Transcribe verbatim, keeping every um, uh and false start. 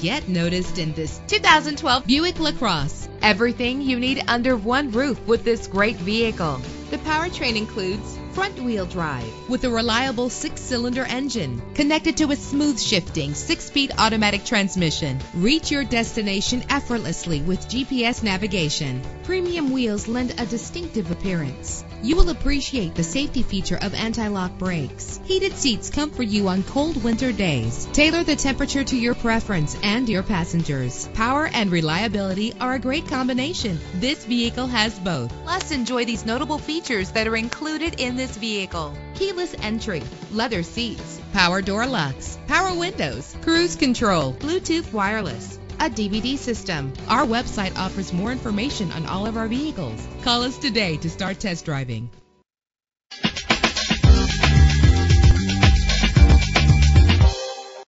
Get noticed in this two thousand twelve Buick LaCrosse. Everything you need under one roof with this great vehicle. The powertrain includes front-wheel drive with a reliable six-cylinder engine connected to a smooth shifting six-speed automatic transmission. Reach your destination effortlessly with G P S navigation. Premium wheels lend a distinctive appearance. You will appreciate the safety feature of anti-lock brakes. Heated seats comfort you on cold winter days. Tailor the temperature to your preference and your passengers. Power and reliability are a great combination. This vehicle has both. Plus, enjoy these notable features that are included in this vehicle: keyless entry, leather seats, power door locks, power windows, cruise control, Bluetooth wireless, a D V D system. Our website offers more information on all of our vehicles. Call us today to start test driving.